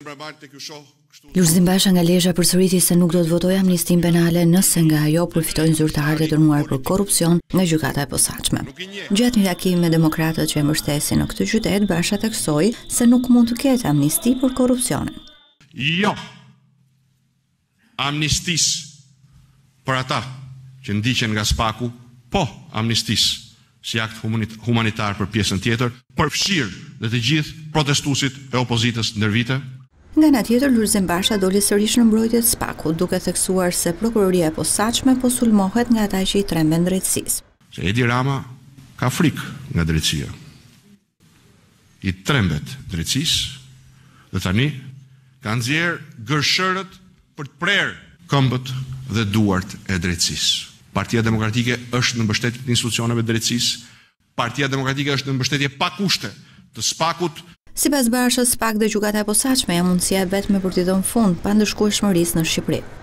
Lulzim Basha nga Lezhë përsëriti se nuk do të votojë amnistin penale nëse nga ajo përfitojnë zyrtarët e dënuar për korrupsion nga gjykata e posaçme. Gjatë një takimi me demokratët që e mbështesin në këtë qytet, Basha theksoi se nuk mund të ketë amnisti për korrupsionin. Jo. Amnistis për ata që ndiqen nga spaku, po amnistis si akt humanitar për pjesën tjetër, përfshirë dhe të gjithë protestuesit e opozitës ndër vite. Nga ana tjetër, Lulzim Basha doli sërish në mbrojtje të spakut, duke theksuar se prokuroria e posaçme po sulmohet nga ata që i tremben drejtësisë. Se Edi Rama ka frikë nga drejtësia. I trembet drejtësisë dhe tani ka nxjerrë gërshërët për të prerë këmbët dhe duart e drejtësisë. Partia Demokratike është në mbështetje të institucioneve të drejtësisë. Partia Demokratike është në mbështetje pa kushte të spakut. Sipas Bashës, SPAK dhe gjykata e posaçme janë mundësia vetme për t'i dhënë fund pandëshkueshmërisë në Shqipëri.